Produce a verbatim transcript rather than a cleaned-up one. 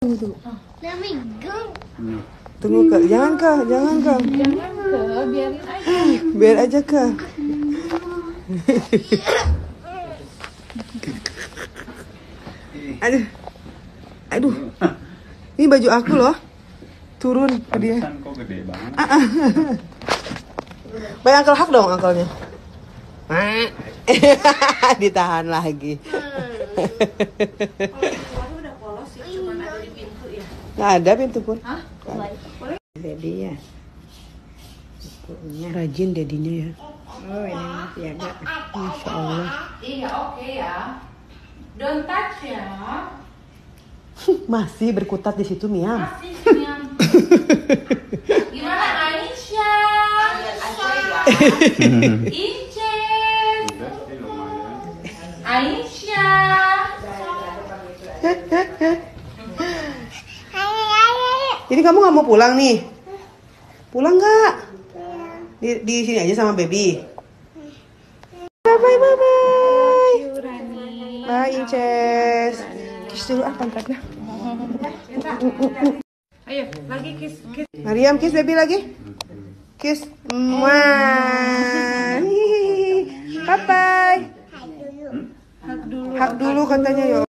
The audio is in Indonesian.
Tunggu. Let me go. Tunggu Kak, jangan Kak, jangan Kak. Jangan ke, biarin aja. Biar aja Kak. Aduh, aduh. Ini baju aku loh. Turun ke dia. Kok gede banget. Baik Uncle hug dong angkelnya. Ditahan lagi. Udah polos ya, cuma ada di pintu ya. Nggak ada pintu pun. Hah? Boleh? Dedi ya. Rajin dedinya ya. Oh, ini masih ada. Masya Allah. Iya, oke ya. Don't touch ya. Masih berkutat di situ Miam. Masih senyum. Gimana Aisyah? Inces. Udah sih lumayan. Aisyah. Jadi kamu nggak mau pulang nih? Pulang nggak? Di, di sini aja sama baby. Bye bye bye bye. Bye Inces. Kiss dulu ah pantatnya. Ayo, lagi kiss, kiss. Mariam kiss baby lagi. Kiss. Mwah. Bye bye. Hug dulu. Hug dulu katanya yo.